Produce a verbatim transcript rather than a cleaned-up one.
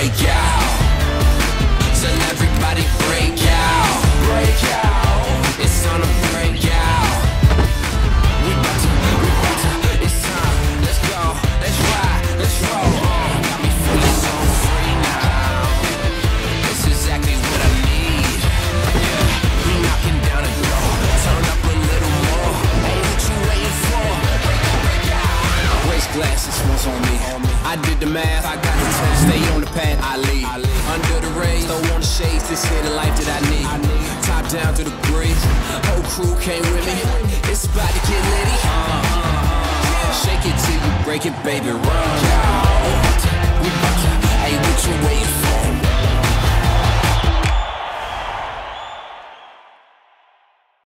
break out. So everybody break out, break out. It's time to break out. We about to, we about to, it's time. Let's go, let's ride, let's roll. Got me feeling so free now. It's exactly what I need. Yeah, we knocking down the door. Turn up a little more. Hey, what you waiting for? Break out, break out. Race glasses, what's on me? I did the math, I got the test. Stay on the path, I lead. Under the rays, throw on the shades. This here the life that I need. Top down to the breeze. Whole crew came with me. It's about to get litty. Shake it till you break it, baby. Run. We about to, hey, what you waiting for?